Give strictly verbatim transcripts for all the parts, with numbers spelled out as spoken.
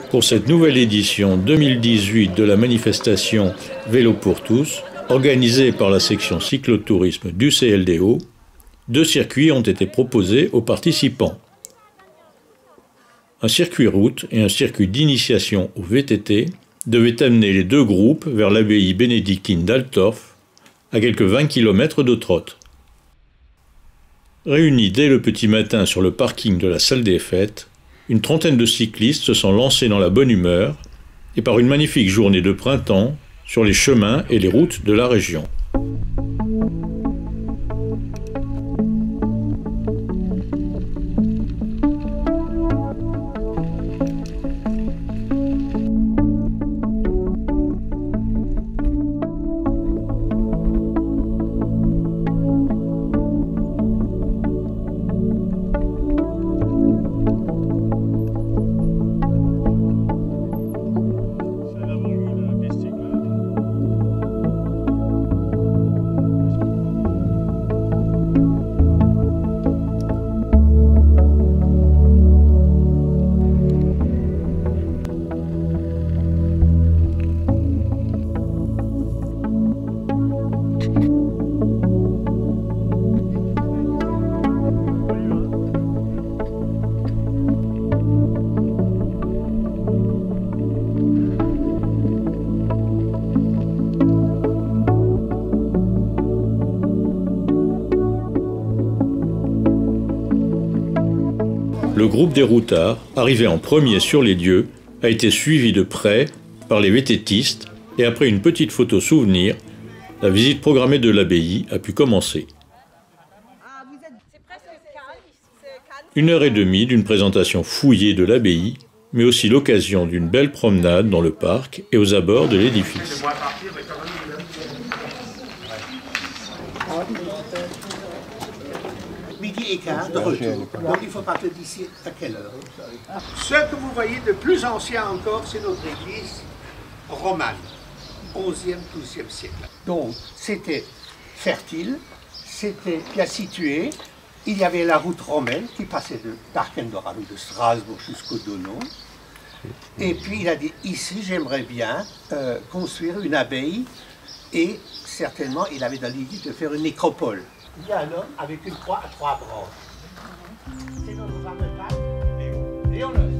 pour cette nouvelle édition deux mille dix-huit de la manifestation Vélo pour tous, organisée par la section cyclotourisme du C L D O, deux circuits ont été proposés aux participants. Un circuit route et un circuit d'initiation au V T T devaient amener les deux groupes vers l'abbaye bénédictine d'Altorf, à quelques vingt kilomètres de Trott. Réunis dès le petit matin sur le parking de la salle des fêtes, une trentaine de cyclistes se sont lancés dans la bonne humeur et par une magnifique journée de printemps sur les chemins et les routes de la région. Le groupe des routards, arrivé en premier sur les lieux, a été suivi de près par les vététistes et après une petite photo souvenir, la visite programmée de l'abbaye a pu commencer. Une heure et demie d'une présentation fouillée de l'abbaye, mais aussi l'occasion d'une belle promenade dans le parc et aux abords de l'édifice. Midi et quart de retour. Donc il faut partir d'ici à quelle heure? Ce que vous voyez de plus ancien encore, c'est notre église romane, onzième, douzième siècle. Donc c'était fertile, c'était bien situé. Il y avait la route romaine qui passait de d'Arkendorf ou de Strasbourg jusqu'au Donau. Et puis il a dit, ici j'aimerais bien euh, construire une abbaye et certainement il avait dans l'idée de faire une nécropole. Il y a un homme avec une croix à trois branches. C'est notre fameux pape, Léon. Léon le...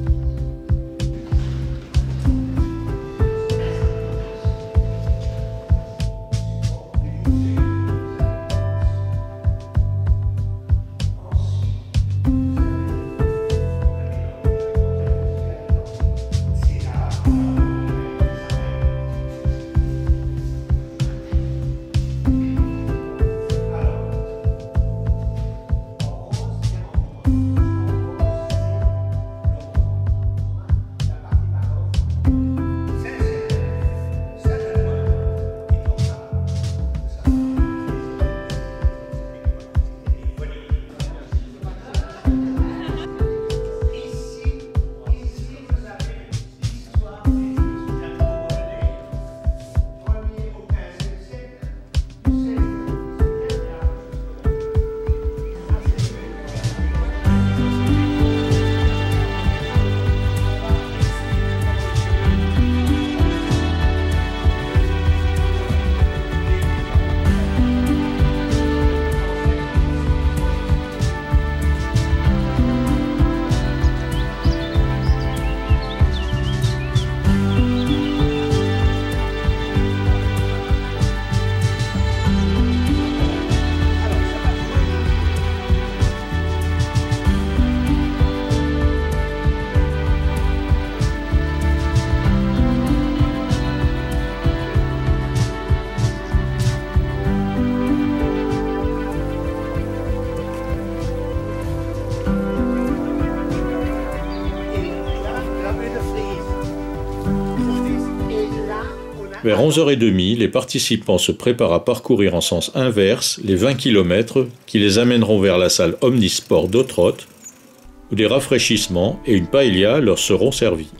Vers onze heures trente, les participants se préparent à parcourir en sens inverse les vingt kilomètres qui les amèneront vers la salle Omnisport de Trott, où des rafraîchissements et une paella leur seront servis.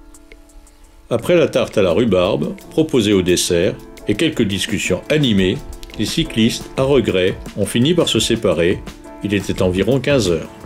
Après la tarte à la rhubarbe, proposée au dessert, et quelques discussions animées, les cyclistes, à regret, ont fini par se séparer. Il était environ quinze heures.